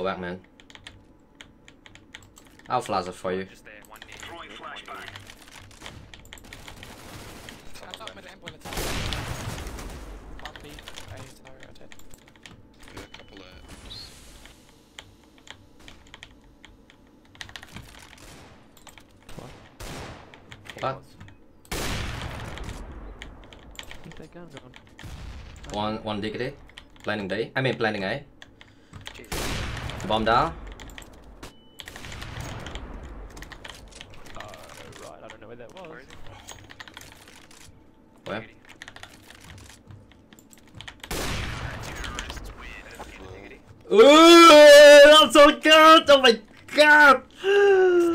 go back, man. I'll flash it for you. Just there, one near. Throwing flashbang. Yeah, a couple of. What? Keep that gun going. One diggity. Planning B. I mean planning A. Jesus. Bomb down. Right, I don't know where that was. Where is it? Where? Diggity. Ooh, that's so good! Oh my god!